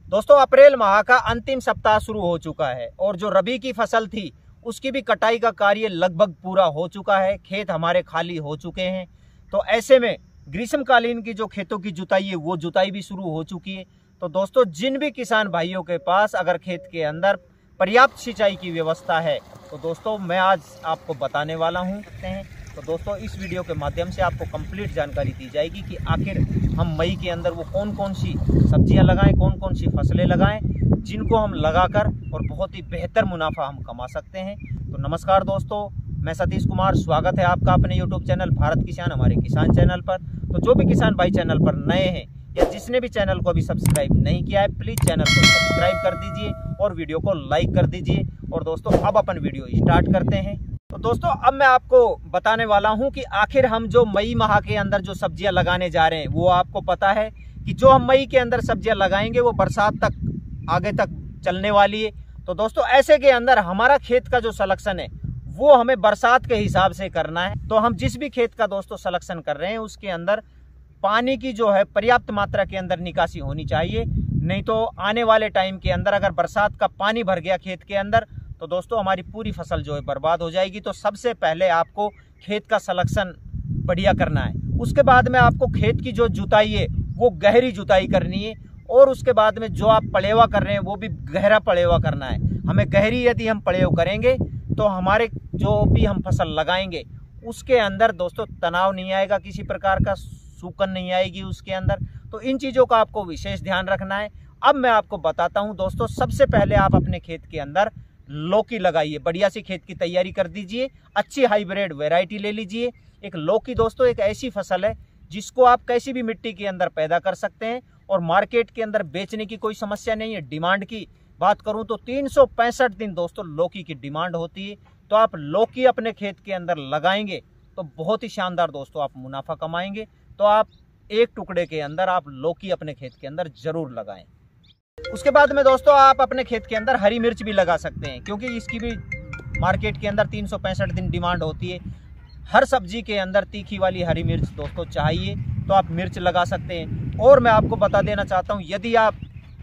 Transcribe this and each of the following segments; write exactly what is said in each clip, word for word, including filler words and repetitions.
दोस्तों अप्रैल माह का अंतिम सप्ताह शुरू हो चुका है और जो रबी की फसल थी उसकी भी कटाई का कार्य लगभग पूरा हो चुका है। खेत हमारे खाली हो चुके हैं। तो ऐसे में ग्रीष्मकालीन की जो खेतों की जुताई है वो जुताई भी शुरू हो चुकी है। तो दोस्तों जिन भी किसान भाइयों के पास अगर खेत के अंदर पर्याप्त सिंचाई की व्यवस्था है तो दोस्तों मैं आज आपको बताने वाला हूँ। तो दोस्तों इस वीडियो के माध्यम से आपको कंप्लीट जानकारी दी जाएगी कि आखिर हम मई के अंदर वो कौन कौन सी सब्जियां लगाएं, कौन कौन सी फसलें लगाएं जिनको हम लगाकर और बहुत ही बेहतर मुनाफा हम कमा सकते हैं। तो नमस्कार दोस्तों, मैं सतीश कुमार, स्वागत है आपका अपने यूट्यूब चैनल भारत किसान हमारे किसान चैनल पर। तो जो भी किसान भाई चैनल पर नए हैं या जिसने भी चैनल को अभी सब्सक्राइब नहीं किया है प्लीज़ चैनल को सब्सक्राइब कर दीजिए और वीडियो को लाइक कर दीजिए। और दोस्तों अब अपन वीडियो स्टार्ट करते हैं। तो दोस्तों अब मैं आपको बताने वाला हूं कि आखिर हम जो मई माह के अंदर जो सब्जियां लगाने जा रहे हैं वो आपको पता है कि जो हम मई के अंदर सब्जियां लगाएंगे वो बरसात तक आगे तक चलने वाली है। तो दोस्तों ऐसे के अंदर हमारा खेत का जो सलेक्शन है वो हमें बरसात के हिसाब से करना है। तो हम जिस भी खेत का दोस्तों सलेक्शन कर रहे हैं उसके अंदर पानी की जो है पर्याप्त मात्रा के अंदर निकासी होनी चाहिए, नहीं तो आने वाले टाइम के अंदर अगर बरसात का पानी भर गया खेत के अंदर तो दोस्तों हमारी पूरी फसल जो है बर्बाद हो जाएगी। तो सबसे पहले आपको खेत का सलेक्शन बढ़िया करना है। उसके बाद में आपको खेत की जो जुताई है वो गहरी जुताई करनी है और उसके बाद में जो आप पलेवा कर रहे हैं वो भी गहरा पलेवा करना है। हमें गहरी यदि हम पलेव करेंगे तो हमारे जो भी हम फसल लगाएंगे उसके अंदर दोस्तों तनाव नहीं आएगा, किसी प्रकार का सूखन नहीं आएगी उसके अंदर। तो इन चीज़ों का आपको विशेष ध्यान रखना है। अब मैं आपको बताता हूं दोस्तों, सबसे पहले आप अपने खेत के अंदर लौकी लगाइए, बढ़िया सी खेत की तैयारी कर दीजिए, अच्छी हाइब्रिड वैरायटी ले लीजिए। एक लौकी दोस्तों एक ऐसी फसल है जिसको आप कैसी भी मिट्टी के अंदर पैदा कर सकते हैं और मार्केट के अंदर बेचने की कोई समस्या नहीं है। डिमांड की बात करूं तो तीन सौ पैंसठ दिन दोस्तों लौकी की डिमांड होती है। तो आप लौकी अपने खेत के अंदर लगाएंगे तो बहुत ही शानदार दोस्तों आप मुनाफा कमाएंगे। तो आप एक टुकड़े के अंदर आप लौकी अपने खेत के अंदर जरूर लगाएं। उसके बाद में दोस्तों आप अपने खेत के अंदर हरी मिर्च भी लगा सकते हैं क्योंकि इसकी भी मार्केट के अंदर तीन सौ पैंसठ दिन डिमांड होती है। हर सब्जी के अंदर तीखी वाली हरी मिर्च दोस्तों चाहिए तो आप मिर्च लगा सकते हैं। और मैं आपको बता देना चाहता हूं यदि आप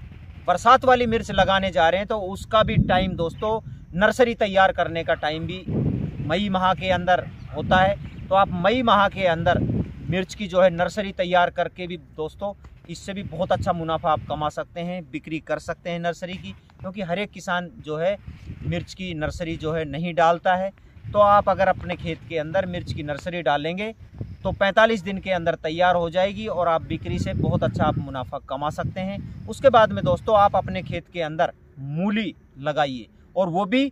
बरसात वाली मिर्च लगाने जा रहे हैं तो उसका भी टाइम दोस्तों नर्सरी तैयार करने का टाइम भी मई माह के अंदर होता है। तो आप मई माह के अंदर मिर्च की जो है नर्सरी तैयार करके भी दोस्तों इससे भी बहुत अच्छा मुनाफा आप कमा सकते हैं, बिक्री कर सकते हैं नर्सरी की। क्योंकि हर एक किसान जो है मिर्च की नर्सरी जो है नहीं डालता है। तो आप अगर अपने खेत के अंदर मिर्च की नर्सरी डालेंगे तो पैंतालीस दिन के अंदर तैयार हो जाएगी और आप बिक्री से बहुत अच्छा आप मुनाफा कमा सकते हैं। उसके बाद में दोस्तों आप अपने खेत के अंदर मूली लगाइए और वो भी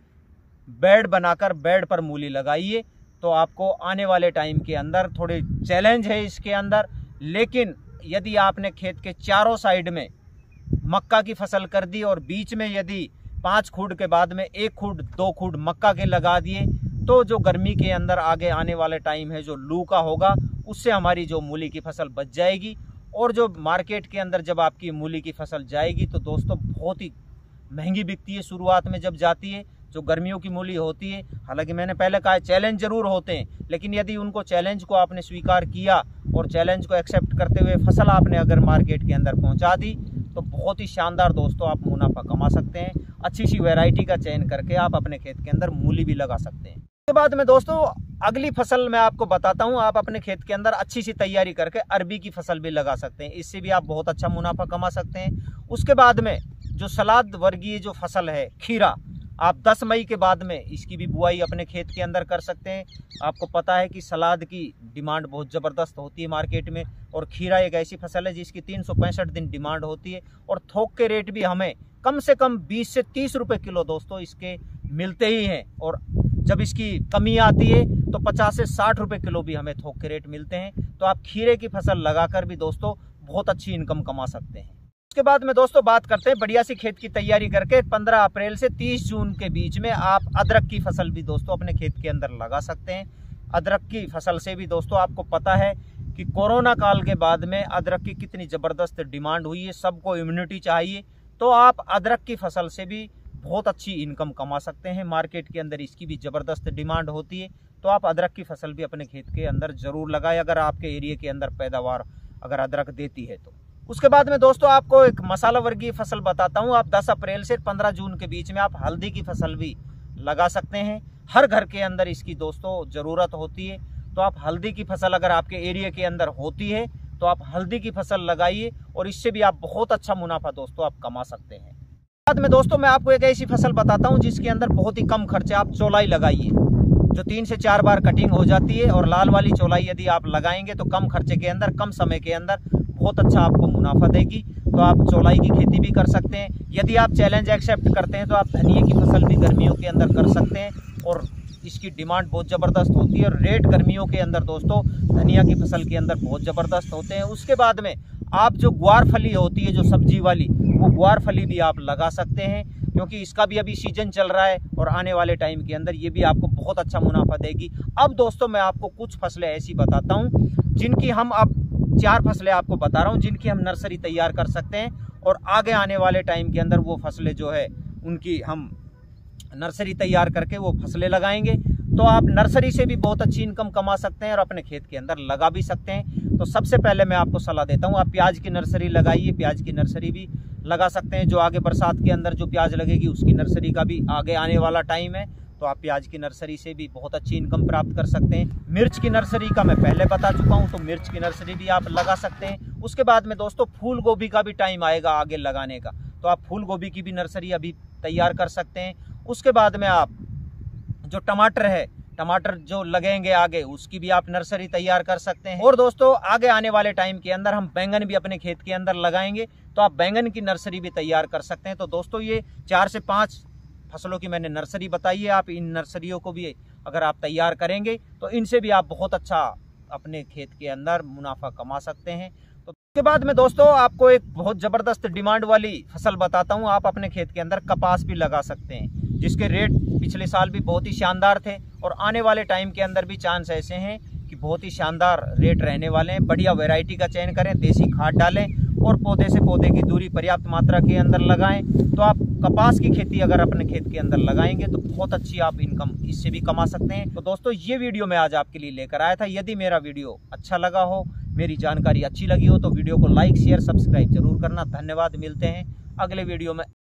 बेड बनाकर बेड पर मूली लगाइए। तो आपको आने वाले टाइम के अंदर थोड़े चैलेंज है इसके अंदर, लेकिन यदि आपने खेत के चारों साइड में मक्का की फसल कर दी और बीच में यदि पाँच खूड के बाद में एक खूड दो खूड मक्का के लगा दिए तो जो गर्मी के अंदर आगे आने वाले टाइम है जो लू का होगा उससे हमारी जो मूली की फसल बच जाएगी। और जो मार्केट के अंदर जब आपकी मूली की फसल जाएगी तो दोस्तों बहुत ही महंगी बिकती है शुरुआत में जब जाती है जो गर्मियों की मूली होती है। हालांकि मैंने पहले कहा चैलेंज जरूर होते हैं, लेकिन यदि उनको चैलेंज को आपने स्वीकार किया और चैलेंज को एक्सेप्ट करते हुए फसल आपने अगर मार्केट के अंदर पहुंचा दी तो बहुत ही शानदार दोस्तों आप मुनाफा कमा सकते हैं। अच्छी सी वैरायटी का चयन करके आप अपने खेत के अंदर मूली भी लगा सकते हैं। उसके बाद में दोस्तों अगली फसल मैं आपको बताता हूं, आप अपने खेत के अंदर अच्छी सी तैयारी करके अरबी की फसल भी लगा सकते हैं, इससे भी आप बहुत अच्छा मुनाफा कमा सकते हैं। उसके बाद में जो सलाद वर्गीय जो फसल है खीरा, आप दस मई के बाद में इसकी भी बुआई अपने खेत के अंदर कर सकते हैं। आपको पता है कि सलाद की डिमांड बहुत ज़बरदस्त होती है मार्केट में और खीरा एक ऐसी फसल है जिसकी तीन सौ पैंसठ दिन डिमांड होती है और थोक के रेट भी हमें कम से कम बीस से तीस रुपए किलो दोस्तों इसके मिलते ही हैं। और जब इसकी कमी आती है तो पचास से साठ रुपए किलो भी हमें थोक के रेट मिलते हैं। तो आप खीरे की फसल लगाकर भी दोस्तों बहुत अच्छी इनकम कमा सकते हैं। उसके बाद में दोस्तों बात करते हैं बढ़िया सी खेत की तैयारी करके पंद्रह अप्रैल से तीस जून के बीच में आप अदरक की फसल भी दोस्तों अपने खेत के अंदर लगा सकते हैं। अदरक की फसल से भी दोस्तों आपको पता है कि कोरोना काल के बाद में अदरक की कितनी ज़बरदस्त डिमांड हुई है, सबको इम्यूनिटी चाहिए। तो आप अदरक की फसल से भी बहुत अच्छी इनकम कमा सकते हैं, मार्केट के अंदर इसकी भी ज़बरदस्त डिमांड होती है। तो आप अदरक की फसल भी अपने खेत के अंदर ज़रूर लगाएं अगर आपके एरिया के अंदर पैदावार अगर अदरक देती है तो। उसके बाद में दोस्तों आपको एक मसाला वर्गीय फसल बताता हूँ। आप दस अप्रैल से पंद्रह जून के बीच में आप हल्दी की फसल भी लगा सकते हैं। हर घर के अंदर इसकी दोस्तों ज़रूरत होती है, तो आप हल्दी की फसल अगर आपके एरिया के अंदर होती है तो आप हल्दी की फसल लगाइए और इससे भी आप बहुत अच्छा मुनाफा दोस्तों आप कमा सकते हैं। बाद में दोस्तों मैं आपको एक ऐसी फसल बताता हूँ जिसके अंदर बहुत ही कम खर्चे आप चौलाई लगाइए, जो तीन से चार बार कटिंग हो जाती है। और लाल वाली चौलाई यदि आप लगाएंगे तो कम खर्चे के अंदर कम समय के अंदर बहुत अच्छा आपको मुनाफा देगी। तो आप चौलाई की खेती भी कर सकते हैं। यदि आप चैलेंज एक्सेप्ट करते हैं तो आप धनिए की फसल भी गर्मियों के अंदर कर सकते हैं और इसकी डिमांड बहुत ज़बरदस्त होती है और रेट गर्मियों के अंदर दोस्तों धनिया की फसल के अंदर बहुत ज़बरदस्त होते हैं। उसके बाद में आप जो ग्वार फली होती है, जो सब्जी वाली, वो ग्वार फली भी आप लगा सकते हैं, क्योंकि इसका भी अभी सीजन चल रहा है और आने वाले टाइम के अंदर ये भी आपको बहुत अच्छा मुनाफा देगी। अब दोस्तों मैं आपको कुछ फसलें ऐसी बताता हूँ जिनकी हम अब चार फसलें आपको बता रहा हूँ जिनकी हम नर्सरी तैयार कर सकते हैं और आगे आने वाले टाइम के अंदर वो फसलें जो है उनकी हम नर्सरी तैयार करके वो फसलें लगाएंगे। तो आप नर्सरी से भी बहुत अच्छी इनकम कमा सकते हैं और अपने खेत के अंदर लगा भी सकते हैं। तो सबसे पहले मैं आपको सलाह देता हूँ, आप प्याज की नर्सरी लगाइए। प्याज की नर्सरी भी लगा सकते हैं, जो आगे बरसात के अंदर जो प्याज लगेगी उसकी नर्सरी का भी आगे आने वाला टाइम है, तो आप प्याज की नर्सरी से भी बहुत अच्छी इनकम प्राप्त कर सकते हैं। मिर्च की नर्सरी का मैं पहले बता चुका हूँ, तो मिर्च की नर्सरी भी आप लगा सकते हैं। उसके बाद में दोस्तों फूल गोभी का भी टाइम आएगा आगे लगाने का, तो आप फूल गोभी की भी नर्सरी अभी तैयार कर सकते हैं। उसके बाद में आप जो टमाटर है, टमाटर जो लगेंगे आगे, उसकी भी आप नर्सरी तैयार कर सकते हैं। और दोस्तों आगे आने वाले टाइम के अंदर हम बैंगन भी अपने खेत के अंदर लगाएंगे, तो आप बैंगन की नर्सरी भी तैयार कर सकते हैं। तो दोस्तों ये चार से पाँच फसलों की मैंने नर्सरी बताई है। आप इन नर्सरियों को भी अगर आप तैयार करेंगे तो इनसे भी आप बहुत अच्छा अपने खेत के अंदर मुनाफा कमा सकते हैं। तो उसके बाद में दोस्तों आपको एक बहुत ज़बरदस्त डिमांड वाली फसल बताता हूँ। आप अपने खेत के अंदर कपास भी लगा सकते हैं, जिसके रेट पिछले साल भी बहुत ही शानदार थे और आने वाले टाइम के अंदर भी चांस ऐसे हैं कि बहुत ही शानदार रेट रहने वाले हैं। बढ़िया वैरायटी का चयन करें, देसी खाद डालें और पौधे से पौधे की दूरी पर्याप्त मात्रा के अंदर लगाएं। तो आप कपास की खेती अगर अपने खेत के अंदर लगाएंगे तो बहुत अच्छी आप इनकम इससे भी कमा सकते हैं। तो दोस्तों ये वीडियो मैं आज आपके लिए लेकर आया था। यदि मेरा वीडियो अच्छा लगा हो, मेरी जानकारी अच्छी लगी हो, तो वीडियो को लाइक शेयर सब्सक्राइब जरूर करना। धन्यवाद। मिलते हैं अगले वीडियो में।